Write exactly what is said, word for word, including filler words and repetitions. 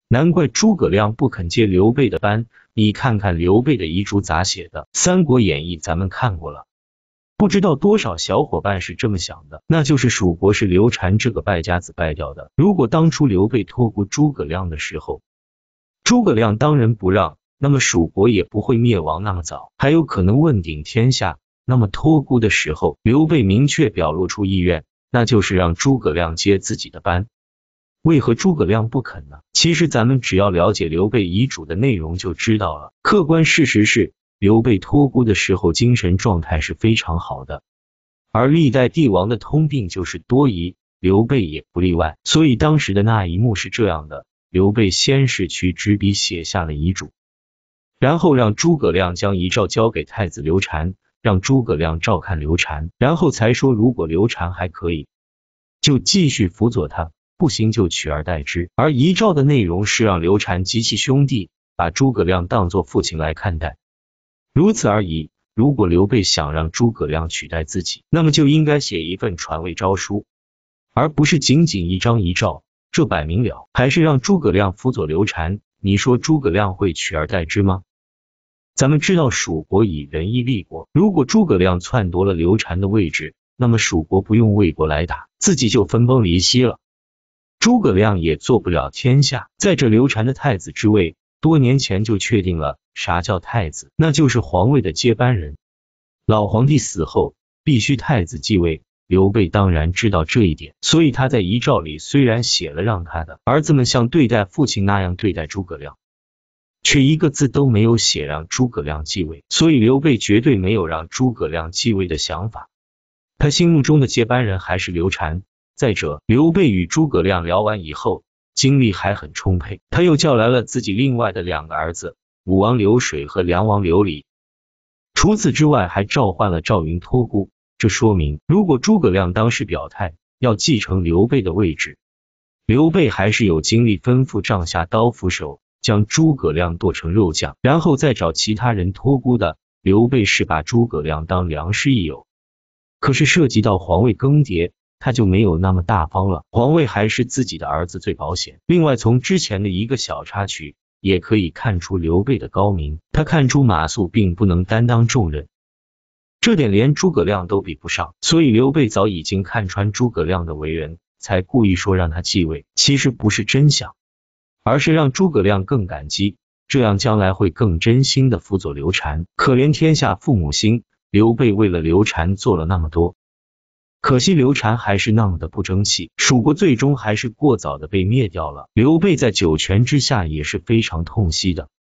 难怪诸葛亮不肯接刘备的班，你看看刘备的遗嘱咋写的，《三国演义》咱们看过了。不知道多少小伙伴是这么想的，那就是蜀国是刘禅这个败家子败掉的。如果当初刘备托孤诸葛亮的时候，诸葛亮当仁不让，那么蜀国也不会灭亡那么早，还有可能问鼎天下。那么托孤的时候，刘备明确表露出意愿，那就是让诸葛亮接自己的班。为何诸葛亮不肯呢？其实咱们只要了解刘备遗嘱的内容就知道了。客观事实是，刘备托孤的时候精神状态是非常好的，而历代帝王的通病就是多疑，刘备也不例外。所以当时的那一幕是这样的，刘备先是去执笔写下了遗嘱，然后让诸葛亮将遗诏交给太子刘禅，让诸葛亮照看刘禅，然后才说如果刘禅还可以，就继续辅佐他，不行就取而代之。而遗诏的内容是让刘禅及其兄弟把诸葛亮当作父亲来看待，如此而已。如果刘备想让诸葛亮取代自己，那么就应该写一份传位诏书，而不是仅仅一张遗诏，这摆明了还是让诸葛亮辅佐刘禅。你说诸葛亮会取而代之吗？咱们知道蜀国以仁义立国，如果诸葛亮篡夺了刘禅的位置，那么蜀国不用魏国来打，自己就分崩离析了，诸葛亮也做不了天下。在这刘禅的太子之位多年前就确定了，啥叫太子？那就是皇位的接班人，老皇帝死后必须太子继位。刘备当然知道这一点，所以他在遗诏里虽然写了让他的儿子们像对待父亲那样对待诸葛亮，却一个字都没有写让诸葛亮继位，所以刘备绝对没有让诸葛亮继位的想法，他心目中的接班人还是刘禅。再者，刘备与诸葛亮聊完以后，精力还很充沛，他又叫来了自己另外的两个儿子，武王刘水和梁王刘礼，除此之外还召唤了赵云托孤。这说明，如果诸葛亮当时表态要继承刘备的位置，刘备还是有精力吩咐帐下刀斧手将诸葛亮剁成肉酱，然后再找其他人托孤的。刘备是把诸葛亮当良师益友，可是涉及到皇位更迭，他就没有那么大方了，皇位还是自己的儿子最保险。另外，从之前的一个小插曲也可以看出刘备的高明，他看出马谡并不能担当重任，这点连诸葛亮都比不上，所以刘备早已经看穿诸葛亮的为人，才故意说让他继位，其实不是真想，而是让诸葛亮更感激，这样将来会更真心的辅佐刘禅。可怜天下父母心，刘备为了刘禅做了那么多，可惜刘禅还是那么的不争气，蜀国最终还是过早的被灭掉了。刘备在九泉之下也是非常痛惜的。